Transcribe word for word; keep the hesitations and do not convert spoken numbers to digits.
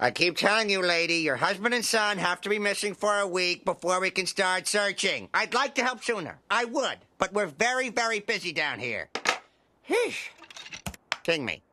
I keep telling you, lady, your husband and son have to be missing for a week before we can start searching. I'd like to help sooner. I would, but we're very, very busy down here. King me.